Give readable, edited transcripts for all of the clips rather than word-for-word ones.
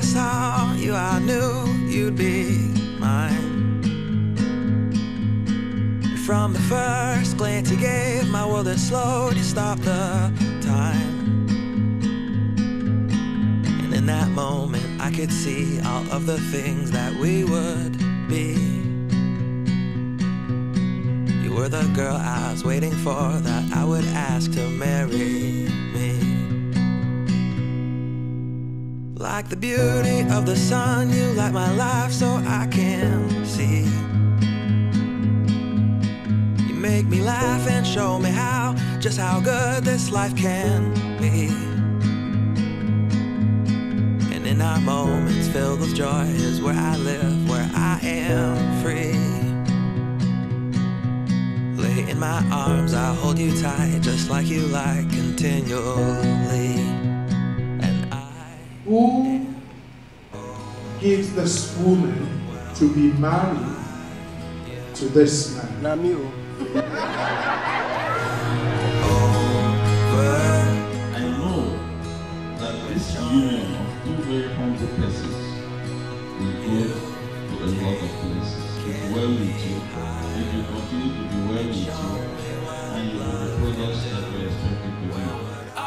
saw you, I knew you'd be mine. From the first glance you gave, my world had slowed, you stopped the time. And in that moment I could see all of the things that we would be. You were the girl I was waiting for, that I would ask to marry me. Like the beauty of the sun, you light my life so I can see. You make me laugh and show me how, just how good this life can be. And in our moments filled with joy is where I live, where I am free. Lay in my arms, I'll hold you tight, just like you like, continually. Who gives this woman to be married to this man? Namio. I know that this union of two very humble persons will go to a lot of places. It's well with you. It will continue to be well with you, and you will be products that we expected to be.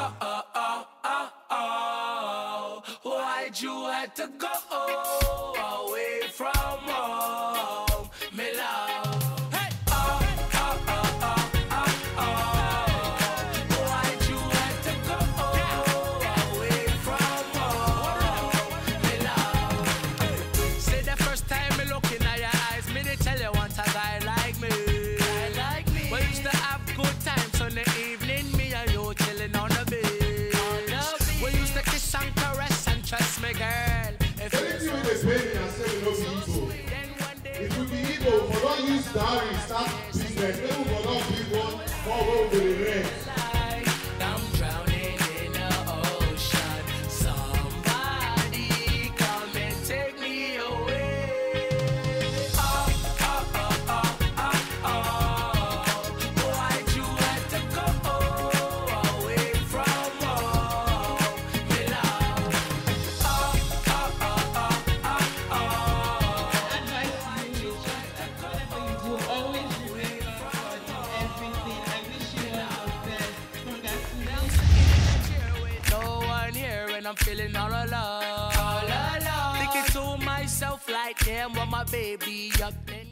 Why'd you have to go away from home, me love? Hey! Why'd you have to go away from home, me love? Say the first time me looking at your eyes, me they tell you want a guy like me. We used to have good times on the evening, me and you chilling on the bed. We used to kiss and caress. Trust me, girl. If anything with the baby and say we don't be Igbo. If we be Igbo, we don't use dowry, start business. Maybe we don't be one forward with the rent. I'm drowning in the ocean. Somebody come and take me away. Why'd you have to go away from home, me love? I'm feeling all alone. Thinking to myself like, damn, what my baby up then.